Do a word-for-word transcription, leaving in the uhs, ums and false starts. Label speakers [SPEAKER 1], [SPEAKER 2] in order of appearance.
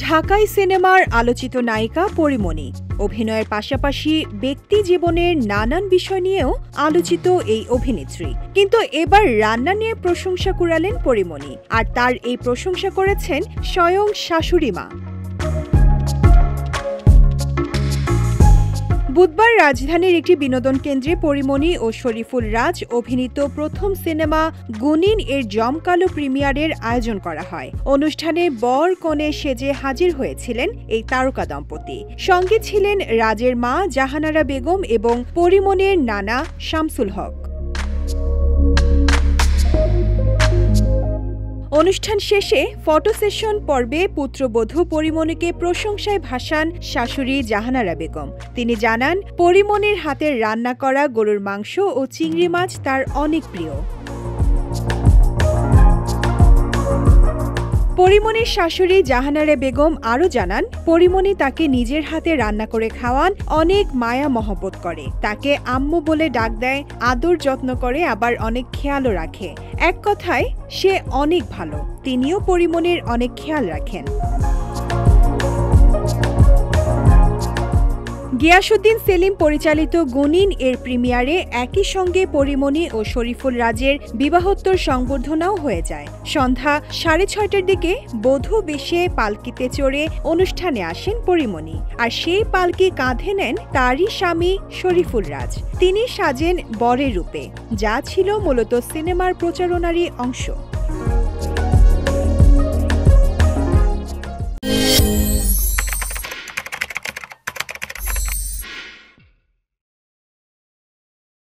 [SPEAKER 1] ঢাকাই সিনেমার আলোচিত নায়িকা পরি মনি অভিনয়ের পাশাপাশি ব্যক্তি জীবনের নানান বিষয় নিয়েও আলোচিত এই অভিনেত্রী। কিন্তু এবার রান্না নিয়ে প্রশংসা কুড়ালেন পরি মনি, আর তার এই প্রশংসা করেছেন স্বয়ং শাশুড়ি মা। বুধবার রাজধানীর একটি বিনোদন কেন্দ্রে পরি মনি ও শরীফুল রাজ অভিনীত প্রথম সিনেমা গুনিন এর জমকালো প্রিমিয়ারের আয়োজন করা হয়। অনুষ্ঠানে বর কনে সেজে হাজির হয়েছিলেন এই তারকা দম্পতি। সঙ্গে ছিলেন রাজের মা জাহানারা বেগম এবং পরি মনির নানা শামসুল হক। অনুষ্ঠান শেষে ফটো সেশন পর্বে পুত্রবধূ পরি মনিকে প্রশংসায় ভাসান শাশুড়ি জাহানারা বেগম। তিনি জানান, পরি মনির হাতের রান্না করা গরুর মাংস ও চিংড়ি মাছ তার অনেক প্রিয়। পরি মনির শাশুড়ি জাহানারা বেগম আরও জানান, পরি মনি তাকে নিজের হাতে রান্না করে খাওয়ান, অনেক মায়া মহব্বত করে, তাকে আম্মু বলে ডাক দেয়, আদর যত্ন করে, আবার অনেক খেয়ালও রাখে। এক কথায় সে অনেক ভালো। তিনিও পরি মনির অনেক খেয়াল রাখেন। গিয়াসউদ্দিন সেলিম পরিচালিত গুনিন এর প্রিমিয়ারে একই সঙ্গে পরি মনি ও শরীফুল রাজের বিবাহোত্তর সংবর্ধনাও হয়ে যায়। সন্ধ্যা সাড়ে ছয়টার দিকে বধূ বেশে পালকিতে চড়ে অনুষ্ঠানে আসেন পরি মনি, আর সেই পালকি কাঁধে নেন তারই স্বামী শরীফুল রাজ। তিনি সাজেন বরের রূপে, যা ছিল মূলত সিনেমার প্রচারণারই অংশ।